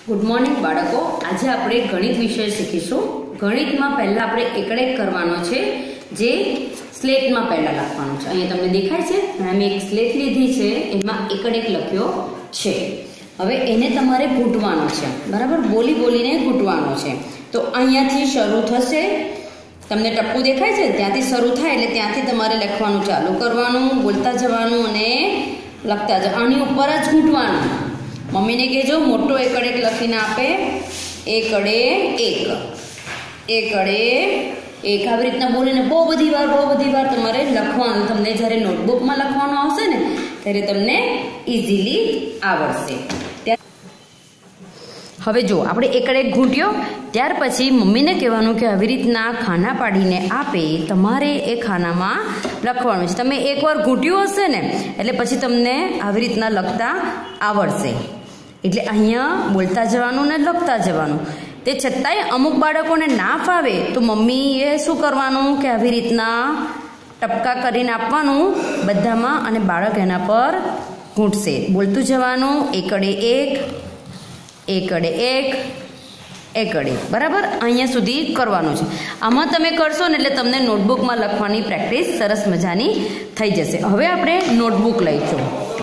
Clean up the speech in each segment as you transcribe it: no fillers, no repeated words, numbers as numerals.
Good morning बाळको। आज આપણે ગણિત વિષય શીખીશું। ગણિતમાં પહેલા આપણે એકડ એક કરવાનો છે જે સ્લેટમાં પહેલા લખવાનું છે। અહીંયા તમને દેખાય છે મેં એક સ્લેટ લીધી છે, એમાં એકડ એક લખ્યો છે। હવે એને તમારે ઘૂંટવાનો છે, બરાબર? બોલી બોલીને ઘૂંટવાનો છે। તો અહીંયાથી શરૂ થશે, તમને ટપકું દેખાય છે ત્યાંથી શરૂ થાય એટલે ત્યાંથી તમારે લખવાનું ચાલુ કરવાનું, બોલતા જવાનું અને લખતા જ આની ઉપર જ ઘૂંટવાનું। मम्मी ने कहो मोटो एकड़ एक लखीने आपे एकड़े एक एकड़े एक आ रीतना बोलीने बहु बधी वार तमारे लखवानुं। तमने ज्यारे नोटबुक में लखवानुं आवशे ने त्यारे तमने इजीली आवडशे। हवे जो आपणे एकड़ एक घूंट्यो त्यार पछी मम्मी ने कहेवानुं के आवी रीतना खाना पाडीने आपे तमारे ए खानामां लखवानुं छे। तमे एकवार घूंट्युं हशे ने એટલે પછી તમને આવી રીતના લખતા આવડશે। એટલે અહીંયા બોલતા જવાનું ને લખતા જવાનું। તે છતાંય અમુક બાળકોને ના ફાવે તો મમ્મીએ શું કરવાનું કે આવી રીતના ટપકા કરીને આપવાનું બધામાં અને બાળક એના પર ઘૂંટશે। બોલતું જવાનું એકડે એક એકડે એક એકડે, બરાબર? અહીંયા સુધી કરવાનું છે। આમાં તમે કરશો ને એટલે તમને નોટબુકમાં લખવાની પ્રેક્ટિસ સરસ મજાની થઈ જશે। હવે આપણે નોટબુક લઈશું।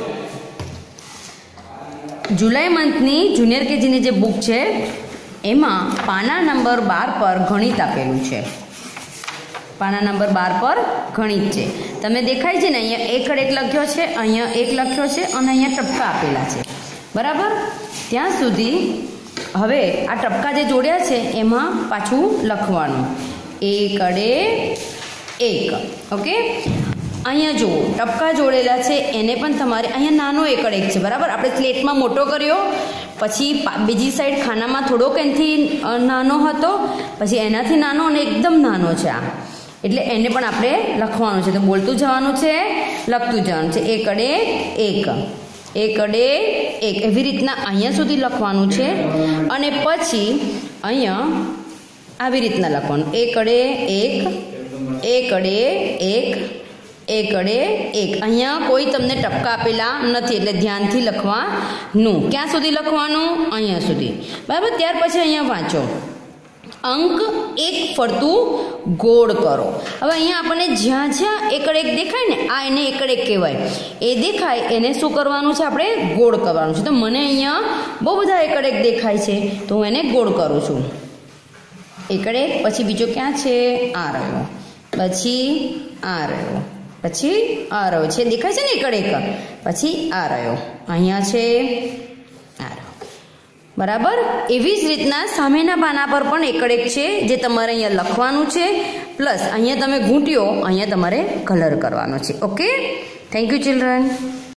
जुलाई मंथनी जूनियर केजीनी जे बुक छे एमां पाना नंबर 12 पर गणित आपेलुं छे। पाना नंबर 12 पर गणित छे, तमे देखाय छे ने अहींया एकड़ एक लख्यो छे, अहींया एक लख्यो छे अने अहींया टपका आपेला छे, बराबर? त्यां सुधी हवे आ टपका जे जोड्या छे एमां पाछुं लखवानुं एकड़े एक। ओके, अहींया जो टपका जोड़ेला छे एने पण तमारे अहींया नानो एकड़ एक छे, बराबर? आपणे स्लेटमां मोटो कर्यो, पछी बीजी साइड खानामां थोड़ोक एनाथी नानो हतो, पछी एनाथी नानो अने एकदम नानो छे आ, एटले एने पण आपणे लखवानुं छे। तो बोलतुं जवानुं छे, लखतुं जवानुं छे एकड़े एक एकड़े एक एवी रीतना अहींया सुधी लखवानुं छे अने पछी अहींया आवी रीतना लखवानुं एकड़े एक एकड़े एक एकड़े एक। अहींया कोई तमने टपका आपेला नथी એટલે ધ્યાનથી લખવાનું। ક્યાં સુધી લખવાનું? અહીંયા સુધી, બરાબર? ત્યાર પછી અહીંયા વાંચો અંક એક ફરતું ગોળ કરો। હવે અહીંયા આપણને જ્યાં જ્યાં એકડ એક દેખાય ને આ એને એકડ એક કહેવાય, એ દેખાય એને શું કરવાનું છે? આપણે ગોળ કરવાનું છે। તો મને અહીંયા બહુ બધા એકડ એક દેખાય છે તો હું એને ગોળ કરું છું એકડ એક। પછી બીજો ક્યાં છે? આ રહ્યો, પછી આ રહ્યો, પછી આ રહ્યો છે, દેખાય છે ને એકડ એક, પછી આ રહ્યો, અહીંયા છે આ રહ્યો, બરાબર? એવી જ રીતના સામેના પાના પર પણ એકડ એક છે જે તમારે અહીંયા લખવાનું છે, પ્લસ અહીંયા તમે ઘૂંટ્યો અહીંયા તમારે કલર કરવાનો છે। Okay, thank you children.